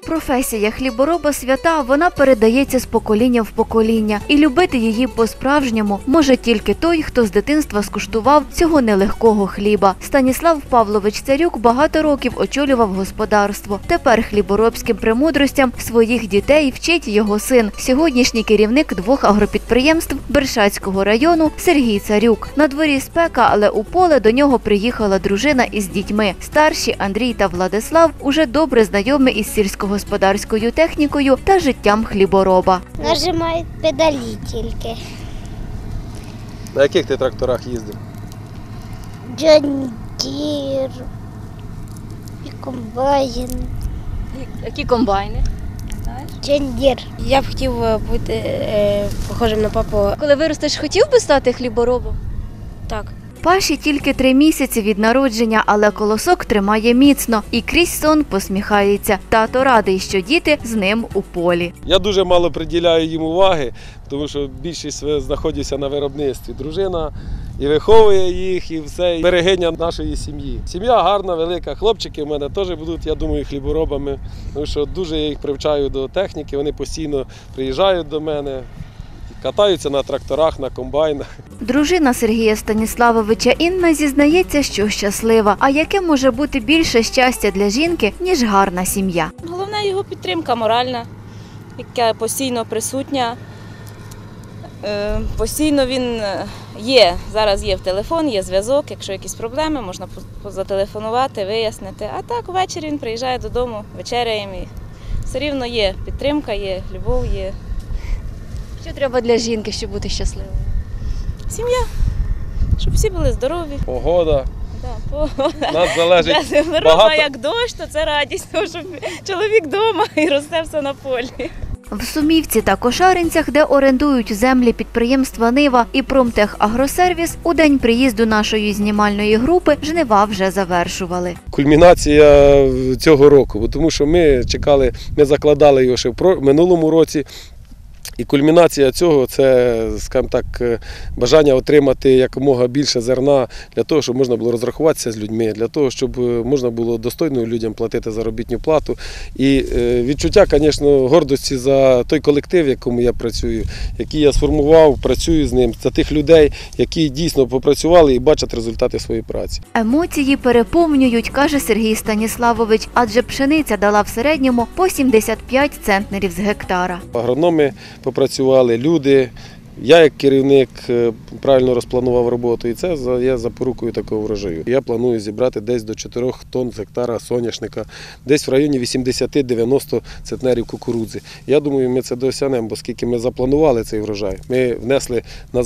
Професія хлібороба свята, вона передається з покоління в покоління. І любити її по-справжньому може тільки той, хто з дитинства скуштував цього нелегкого хліба. Станіслав Павлович Царюк багато років очолював господарство. Тепер хліборобським премудростям своїх дітей вчить його син, сьогоднішній керівник 2 агропідприємств Бершацького району Сергій Царюк. На дворі спека, але у поле до нього приїхала дружина із дітьми. Старші Андрій та Владислав уже добре знайомі із сільськогосподарською технікою та життям хлібороба. Нажимають педалі тільки. На яких ти тракторах їздив? Джон Дір і комбайн. Які комбайни? Джон Дір. Я б хотів бути похожим на папу. Коли виростеш, хотів би стати хліборобом? Так. Паші тільки 3 місяці від народження, але колосок тримає міцно і крізь сон посміхається. Тато радий, що діти з ним у полі. Я дуже мало приділяю їм уваги, тому що більшість знаходжуся на виробництві. Дружина і виховує їх, і все, і берегиня нашої сім'ї. Сім'я гарна, велика. Хлопчики в мене теж будуть, я думаю, хліборобами, тому що дуже я їх привчаю до техніки, вони постійно приїжджають до мене. Катаються на тракторах, на комбайнах. Дружина Сергія Станіславовича Інна зізнається, що щаслива. А яке може бути більше щастя для жінки, ніж гарна сім'я? Головна його підтримка моральна, яка постійно присутня. Постійно він є, зараз є в телефон, є зв'язок, якщо якісь проблеми, можна зателефонувати, вияснити. А так ввечері він приїжджає додому, вечеряємо і все рівно є підтримка, є любов, є. Що треба для жінки, щоб бути щасливою? Сім'я, щоб всі були здорові. Погода. Да, Нас залежить багато. Як дощ, то це радість, тому що чоловік вдома і росте все на полі. В Сумівці та Кошаринцях, де орендують землі підприємства «Нива» і «Промтехагросервіс», у день приїзду нашої знімальної групи жнива вже завершували. Кульмінація цього року, тому що ми чекали, ми закладали його ще в минулому році. І кульмінація цього – це, скажімо так, бажання отримати якомога більше зерна для того, щоб можна було розрахуватися з людьми, для того, щоб можна було достойно людям платити заробітну плату. І відчуття, звісно, гордості за той колектив, в якому я працюю, який я сформував, працюю з ним, за тих людей, які дійсно попрацювали і бачать результати своєї праці. Емоції переповнюють, каже Сергій Станіславович, адже пшениця дала в середньому по 75 центнерів з гектара. Агрономи попрацювали, люди. Я як керівник правильно розпланував роботу і це є запорукою такого врожаю. Я планую зібрати десь до 4 тонн з гектара соняшника, десь в районі 80-90 центнерів кукурудзи. Я думаю, ми це досягнемо, оскільки ми запланували цей врожай. Ми внесли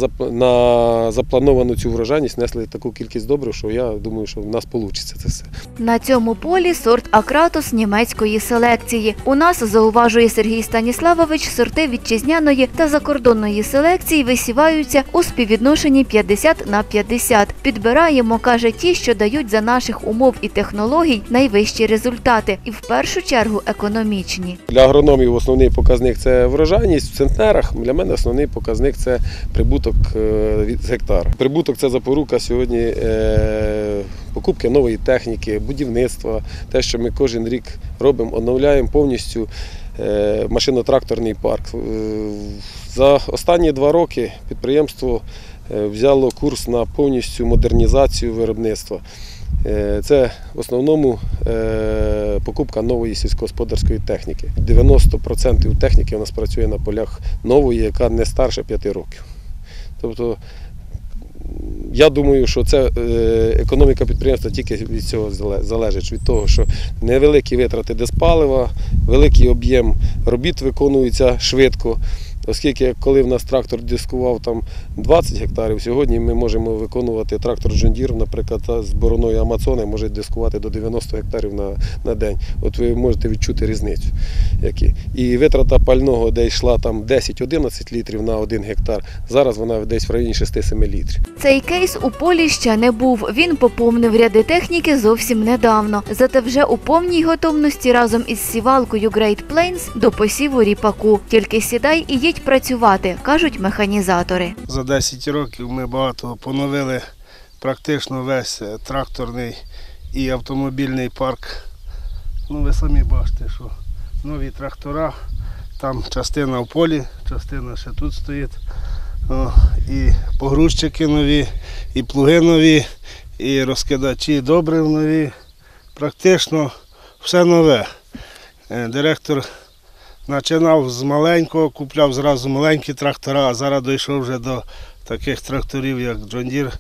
на заплановану цю врожайність, внесли таку кількість добрив, що я думаю, що в нас вийде це все. На цьому полі сорт Акратус німецької селекції. У нас, зауважує Сергій Станіславович, сорти вітчизняної та закордонної селекції висіваються у співвідношенні 50/50. Підбираємо, каже, ті, що дають за наших умов і технологій найвищі результати. І в першу чергу економічні. Для агрономів основний показник – це врожайність в центнерах. Для мене основний показник – це прибуток з гектара. Прибуток – це запорука сьогодні покупки нової техніки, будівництва. Те, що ми кожен рік робимо, оновляємо повністю машино-тракторний парк. За останні 2 роки підприємство взяло курс на повністю модернізацію виробництва. Це в основному покупка нової сільськогосподарської техніки. 90% техніки у нас працює на полях нової, яка не старше 5 років. Тобто, я думаю, що це економіка підприємства тільки від цього залежить, від того, що невеликі витрати дизпалива, великий об'єм робіт виконується швидко. Оскільки, коли в нас трактор дискував там 20 гектарів, сьогодні ми можемо виконувати трактор John Deere, наприклад, з бороною Амазони може дискувати до 90 гектарів на день. От ви можете відчути різницю. І витрата пального, де йшла там 10-11 літрів на 1 гектар, зараз вона десь в районі 6-7 літрів. Цей кейс у полі ще не був. Він поповнив ряди техніки зовсім недавно. Зате вже у повній готовності разом із сівалкою Great Plains до посіву ріпаку. Тільки сідай і їдь працювати, кажуть механізатори. За 10 років ми багато поновили практично весь тракторний і автомобільний парк. Ну, ви самі бачите, що нові трактора. Там частина в полі, частина ще тут стоїть. І погрузчики нові, і плуги нові, і розкидачі добрив нові. Практично все нове. Директор починав з маленького, купляв зразу маленькі трактора, а зараз дійшов вже до таких тракторів, як John Deere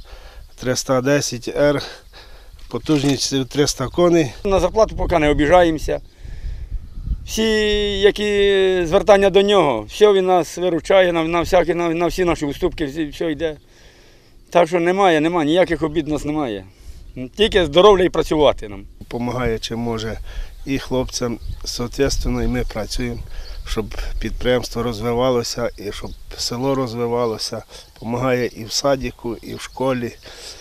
310R, потужністю 300 коней. На зарплату поки не обіжаємося. Всі, які звертання до нього, все він нас виручає, на всі наші уступки, все йде. Так що немає, ніяких обід у нас немає. Тільки здоров'я і працювати нам. Допомагає, чим може, і хлопцям, відповідно, і ми працюємо, щоб підприємство розвивалося, і щоб село розвивалося. Допомагає і в садіку, і в школі.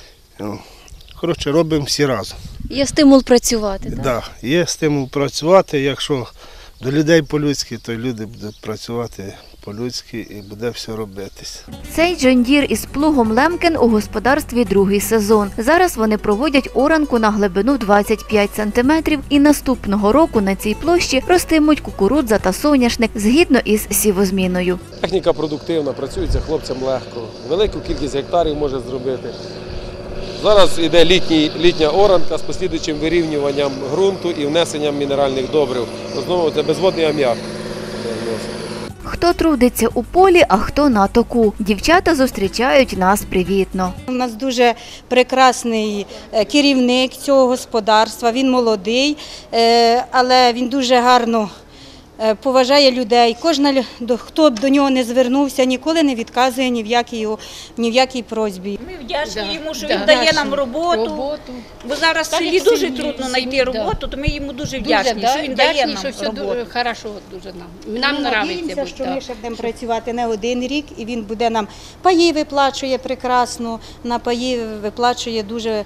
Коротше, робимо всі разом. Є стимул працювати, так? Так, є стимул працювати. Якщо до людей по-людськи, то люди будуть працювати по-людськи і буде все робитись. Цей John Deere із плугом Лемкен у господарстві другий сезон. Зараз вони проводять оранку на глибину 25 сантиметрів і наступного року на цій площі ростимуть кукурудза та соняшник згідно із сівозміною. Техніка продуктивна, працюється хлопцям легко, велику кількість гектарів може зробити. Зараз йде літня оранка з послідуючим вирівнюванням ґрунту і внесенням мінеральних добрив. Знову це безводний аміак. Хто трудиться у полі, а хто на току. Дівчата зустрічають нас привітно. У нас дуже прекрасний керівник цього господарства, він молодий, але він дуже гарно поважає людей. Кожен, хто б до нього не звернувся, ніколи не відказує ні в якій просьбі. Ми вдячні йому, що він дає нам роботу, бо зараз в селі дуже трудно знайти роботу, то ми йому дуже вдячні, що він дає нам роботу. Хорошо, дуже нам Ми надіємося, що ми ще будемо працювати не один рік, і він буде нам паї виплачує прекрасно, на паї виплачує дуже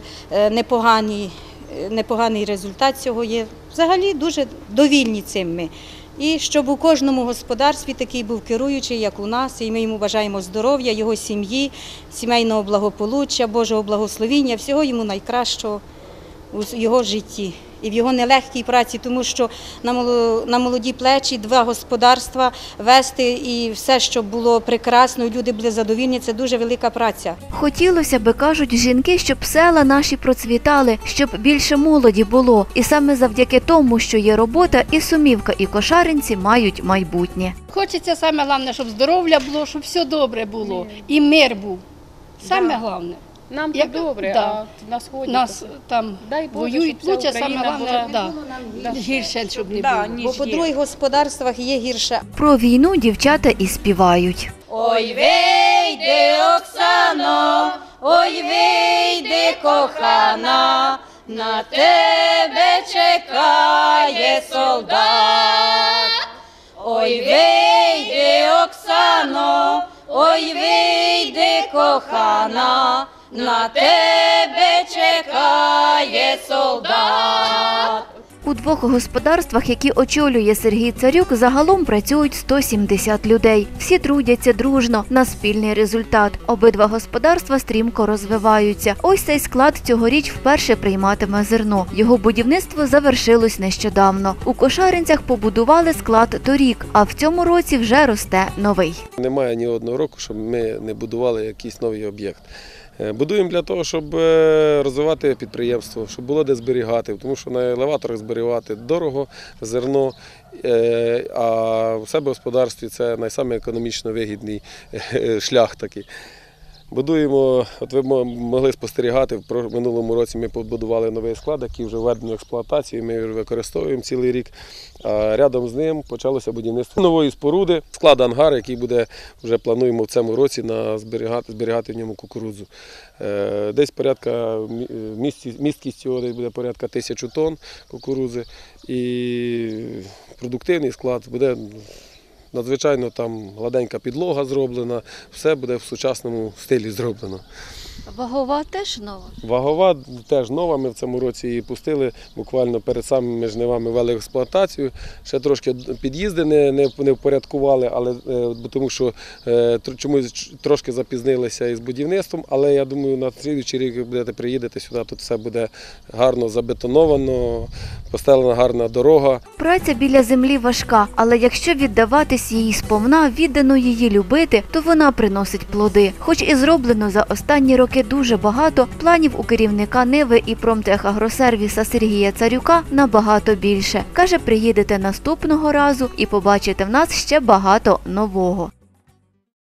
непоганий результат цього є. Взагалі дуже довільні цим ми. І щоб у кожному господарстві такий був керуючий, як у нас, і ми йому бажаємо здоров'я, його сім'ї, сімейного благополуччя, Божого благословіння, всього йому найкращого у його житті і в його нелегкій праці, тому що на молоді плечі 2 господарства вести і все, щоб було прекрасно, люди були задовільні, це дуже велика праця. Хотілося би, кажуть жінки, щоб села наші процвітали, щоб більше молоді було. І саме завдяки тому, що є робота, і Сумівка, і Кошаринці мають майбутнє. Хочеться саме головне, щоб здоров'я було, щоб все добре було. І мир був. Саме головне. Нам Як добре, да. а на сході Нас там дай Боже, воюють, щоб вся лучше саме Україна головне, була гірше, щоб не Да, було. ніж Бо по є. других господарствах є гірше. Про війну дівчата і співають. Ой, вийди, Оксано, ой, вийди, кохана, на тебе чекає солдат. Ой, вийди, Оксано, ой, вийди, кохана, на тебе чекає солдат. У 2 господарствах, які очолює Сергій Царюк, загалом працюють 170 людей. Всі трудяться дружно на спільний результат. Обидва господарства стрімко розвиваються. Ось цей склад цьогоріч вперше прийматиме зерно. Його будівництво завершилось нещодавно. У Кошаринцях побудували склад торік, а в цьому році вже росте новий. Немає ні одного року, щоб ми не будували якийсь новий об'єкт. Будуємо для того, щоб розвивати підприємство, щоб було де зберігати, тому що на елеваторах зберігати дорого, зерно, а в себе в господарстві це найсаме економічно вигідний шлях такий. Будуємо, от ви могли спостерігати, в минулому році ми побудували новий склад, який вже введено в експлуатацію, ми його використовуємо цілий рік. А рядом з ним почалося будівництво нової споруди, склад ангар, який буде, вже плануємо в цьому році зберігати в ньому кукурудзу. Десь порядка, місткість його десь буде порядка 1000 тонн кукурудзи і продуктивний склад буде надзвичайно там гладенька підлога зроблена, все буде в сучасному стилі зроблено. Вагова теж нова? Вагова теж нова, ми в цьому році її пустили, буквально перед самими жнивами вели експлуатацію. Ще трошки під'їзди не впорядкували, але, тому що чомусь трошки запізнилися із будівництвом, але я думаю, на слідуючий рік будете приїдете сюди, тут все буде гарно забетоновано, постелена гарна дорога. Праця біля землі важка, але якщо віддаватись їй сповна, віддано її любити, то вона приносить плоди. Хоч і зроблено за останні роки дуже багато, планів у керівника Ниви і Промтехагросервіса Сергія Царюка набагато більше. Каже, приїдете наступного разу і побачите в нас ще багато нового.